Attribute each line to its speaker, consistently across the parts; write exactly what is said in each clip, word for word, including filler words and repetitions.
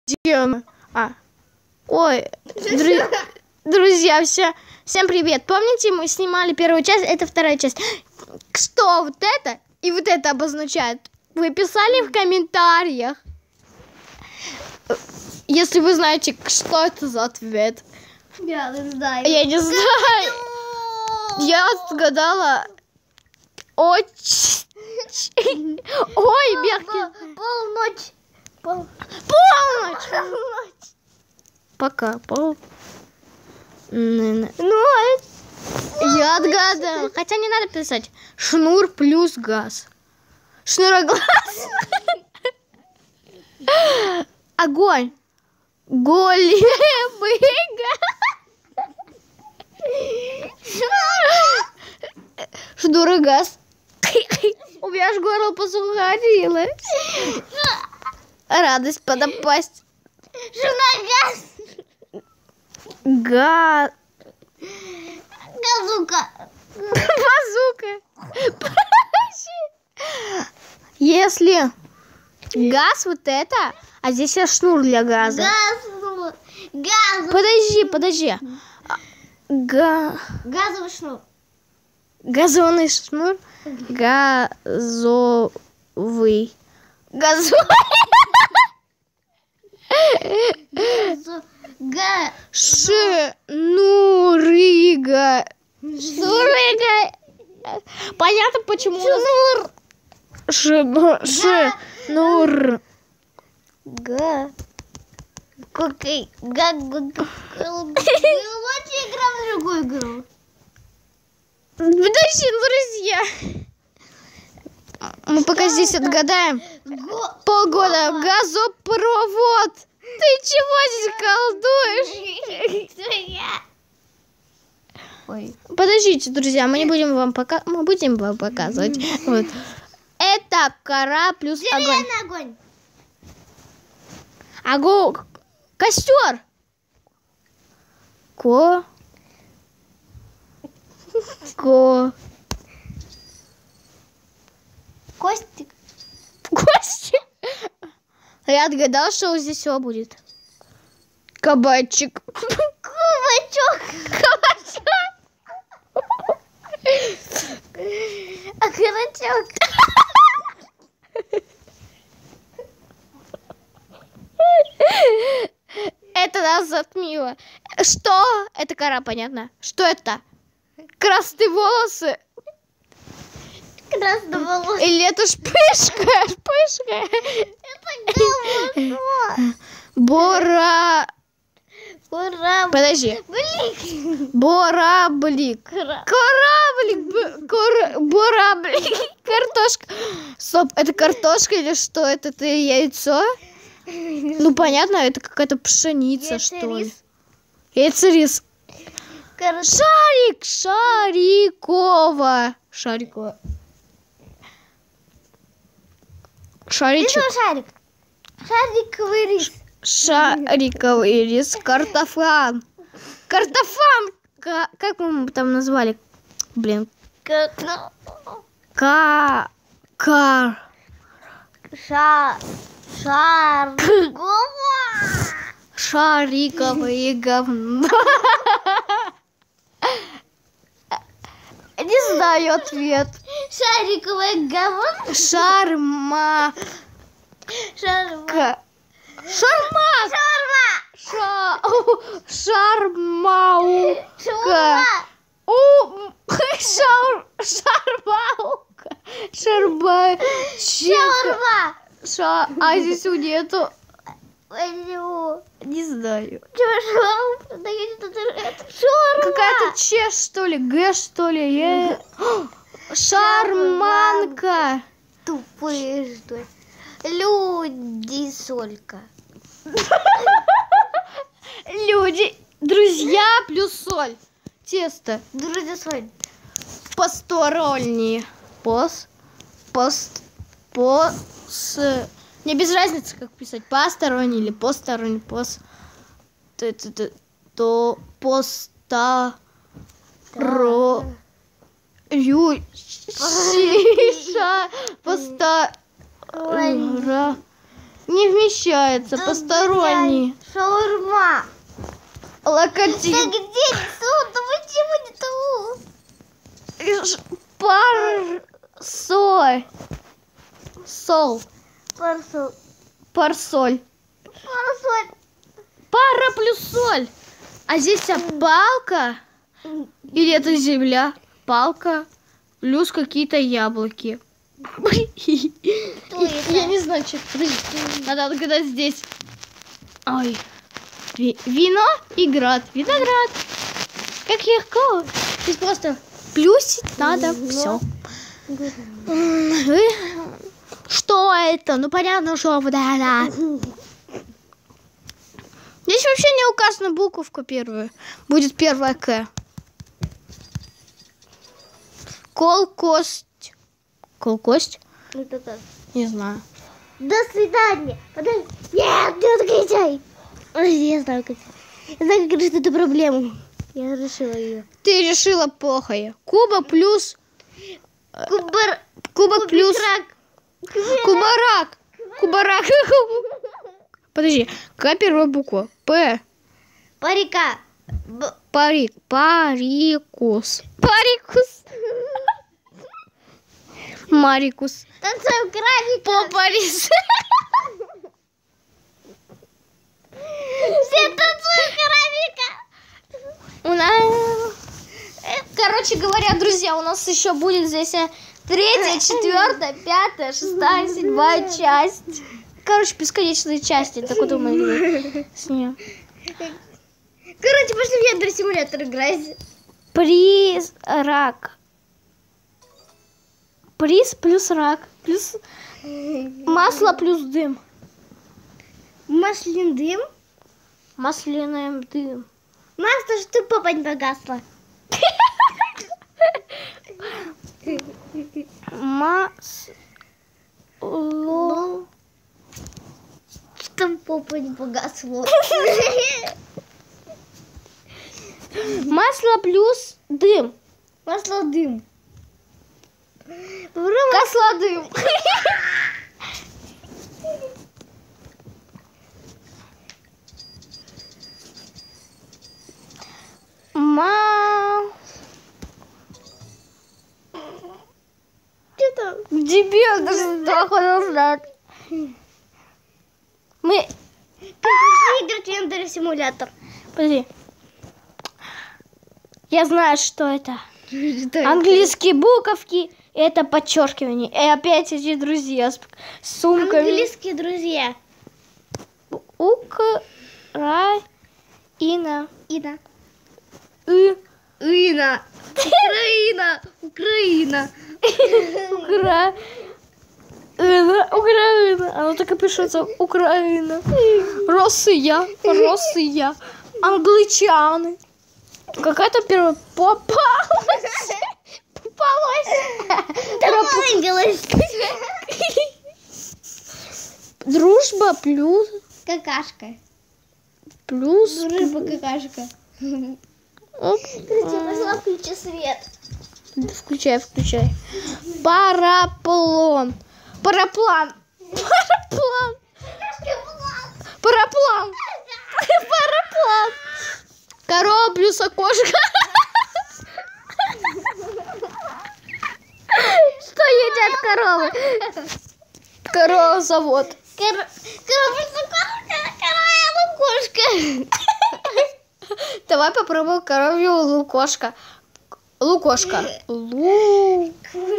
Speaker 1: А. Ой, дру... друзья, все. Всем привет. Помните, мы снимали первую часть, это вторая часть. Что вот это и вот это обозначает? Вы писали в комментариях. Если вы знаете, что это за ответ.
Speaker 2: Я не знаю.
Speaker 1: Я не знаю. Я отгадала. Очень. Ой, мягкий.
Speaker 2: Полночь. Пол...
Speaker 1: Полночь. Полночь. Пока. Пол... Ну, я отгадала. Хотя не надо писать. Шнур плюс газ. Шнуроглаз. Огонь. Големый газ. Шнурогаз. У меня аж горло посухарилось. Радость подопасть.
Speaker 2: Шнурогаз.
Speaker 1: Газ.
Speaker 2: Газука.
Speaker 1: Базука. Если газ вот это, а здесь есть шнур для газа.
Speaker 2: Газ. Газ.
Speaker 1: Подожди, подожди. Га...
Speaker 2: Газовый шнур.
Speaker 1: Газонный шнур. Газовый. Газовый.
Speaker 2: Газу... Га...
Speaker 1: Шнурыга. Шнурыга. Понятно, почему...
Speaker 2: Шнур.
Speaker 1: Шнур. Шнур.
Speaker 2: Га... Окей. Га... Мы лучше играем в другую игру.
Speaker 1: Подожди, друзья. Мы пока здесь отгадаем.
Speaker 2: Го...
Speaker 1: Полгода. Газопровод. Ты чего здесь колдуешь?
Speaker 2: Ой.
Speaker 1: Подождите, друзья, мы не будем вам пока, мы будем вам показывать. Вот. Это кора плюс огонь.
Speaker 2: Зеленый огонь.
Speaker 1: Огонь. Костер. Ко. Ко.
Speaker 2: Костик.
Speaker 1: Костик. Я отгадал, что здесь все будет. Кабачик.
Speaker 2: Кабачок.
Speaker 1: Кабачок.
Speaker 2: Окорочок.
Speaker 1: Это нас затмило. Что? Это кора, понятно. Что это? Красные волосы.
Speaker 2: Красный волос.
Speaker 1: Или это шпышка? Шпышка.
Speaker 2: Это голову.
Speaker 1: Бора...
Speaker 2: Кораблик.
Speaker 1: Подожди.
Speaker 2: Блик.
Speaker 1: Бораблик.
Speaker 2: Кра-
Speaker 1: Кораблик. Б- кор- Бораблик. Картошка. Стоп, это картошка или что? Это, это яйцо? Ну, понятно, это какая-то пшеница,
Speaker 2: Яйцерис.
Speaker 1: что ли. Яйцерис.
Speaker 2: Кар-
Speaker 1: Шарик. Шарикова. Шарикова. Шаричек.
Speaker 2: Еще шарик. Шариковый рис.
Speaker 1: Шариковый рис. Картофан. Картофан. Ка- Как мы там назвали? Блин.
Speaker 2: Ка-
Speaker 1: Ка... Кар...
Speaker 2: Ша... Шаргова.
Speaker 1: Шариковые говно. Не знаю ответ.
Speaker 2: Шариковое говно.
Speaker 1: Шарма...
Speaker 2: Шарма.
Speaker 1: К... Шарма!
Speaker 2: Шарма.
Speaker 1: Ша... Шармаука.
Speaker 2: Шаурма.
Speaker 1: У... Шаур... Шармаука. Шарбачика.
Speaker 2: Шаурма.
Speaker 1: Ша... А здесь у нету...
Speaker 2: Алло.
Speaker 1: Не знаю.
Speaker 2: Чё, шаурма продаёте? Это шаурма.
Speaker 1: Какая-то Ч, что ли, Г, что ли, Е. Шарманка.
Speaker 2: Тупые, что ли? Люди солька.
Speaker 1: Люди. Друзья плюс соль. Тесто.
Speaker 2: Друзья соль.
Speaker 1: Посторонние. Пос. Пост. Пос. Мне без разницы, как писать. Посторонний или посторонний. Пос. Т- т- т- То. Поста. Ро. Ю. Шиша. Поста. Ра. Не вмещается, посторонний.
Speaker 2: Шаурма. Да
Speaker 1: Локотип.
Speaker 2: где лицо? Да почему не того?
Speaker 1: Парсоль. Сол.
Speaker 2: Парсол.
Speaker 1: Парсоль.
Speaker 2: Парсоль.
Speaker 1: Пара плюс соль. А здесь вся палка. Или это земля? Палка. Плюс какие-то яблоки. Я не знаю, что это. Надо отгадать здесь. Ой. Вино и град. Виноград. Как легко. Здесь просто плюсить надо. Все. Что это? Ну понятно, что да, да. Здесь вообще не указана буковка первая. Будет первая К. Колкость. Колкость?
Speaker 2: Это как?
Speaker 1: Не знаю.
Speaker 2: До свидания. Подожди. Нет, не отключай. Ой, я знаю, как. Я знаю, как решить эту проблему. Я решила ее.
Speaker 1: Ты решила плохое. Куба плюс...
Speaker 2: Кубар...
Speaker 1: Куба плюс...
Speaker 2: Кубикрак.
Speaker 1: Кубарак. Кубарак. Подожди. К первая буква. П.
Speaker 2: Парика. Б...
Speaker 1: Парик. Парикус. Парикус. Марикус.
Speaker 2: Танцуем крабика.
Speaker 1: Попарис.
Speaker 2: Все танцуют крабика.
Speaker 1: У нас... Короче говоря, друзья, у нас еще будет здесь третья, четвертая, пятая, шестая, седьмая часть. Короче, бесконечные части. Так вот мы с нее.
Speaker 2: Короче, пошли в ядро-симулятор играть.
Speaker 1: Приз рак. Приз плюс рак. Плюс масло плюс дым.
Speaker 2: Масляный дым.
Speaker 1: Масляный дым.
Speaker 2: Масло, что попа не погасла.
Speaker 1: Масло.
Speaker 2: Что попа не погасло.
Speaker 1: Масло плюс дым.
Speaker 2: Масло дым.
Speaker 1: Кослодым. Ма...
Speaker 2: Что там?
Speaker 1: Дебил, даже два хода знать. Мы...
Speaker 2: Пошли играть в ядро-симулятор.
Speaker 1: Подожди. Я знаю, что это. Английские буковки. Это подчеркивание. И опять эти друзья с сумками.
Speaker 2: Английские друзья.
Speaker 1: Украина.
Speaker 2: Ина.
Speaker 1: И.
Speaker 2: Ина. Украина. Украина.
Speaker 1: Украина. Украина. Оно так и пишется. Украина. Россия. Россия. Англичаны. Какая-то первая попалась. Попалась.
Speaker 2: Допомнилась.
Speaker 1: Дружба плюс.
Speaker 2: Какашка.
Speaker 1: Плюс.
Speaker 2: Рыба какашка. Короче, пошла, включи свет.
Speaker 1: Включай, включай. Параплан. Параплан. Параплан. Параплан. Параплан. Корова плюс окошко. Что едят коровы? Коровозавод.
Speaker 2: Корова плюс окошко. Корова лукошка.
Speaker 1: Давай попробуем коровью лукошка. Лукошка. Лу.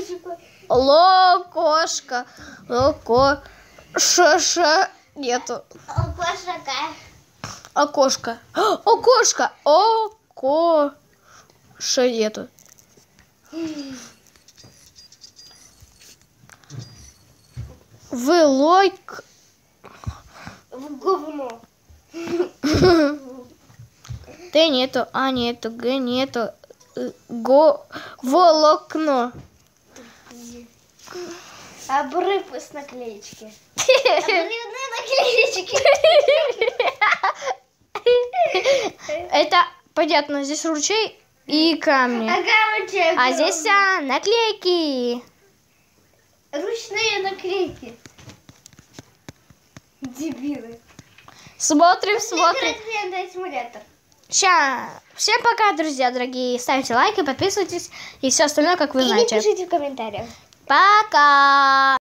Speaker 1: Лукошка. Луко. Ша-ша. Нету.
Speaker 2: Окошка.
Speaker 1: Окошко. Окошко. Око. Ша нету. Вылойк.
Speaker 2: В говно.
Speaker 1: Т нету, А нету, Г нету, Го, волокно.
Speaker 2: Обрыв из наклеечки. Обрывные наклеечки.
Speaker 1: Это понятно, здесь ручей и камни.
Speaker 2: Ага, ручей.
Speaker 1: А здесь а, наклейки.
Speaker 2: Ручные наклейки. Дебилы.
Speaker 1: Смотрим, смотрим.
Speaker 2: Симулятор.
Speaker 1: Ща. Всем пока, друзья дорогие. Ставьте лайки, подписывайтесь и все остальное, как вы
Speaker 2: И
Speaker 1: знаете.
Speaker 2: напишите в комментариях.
Speaker 1: Пока.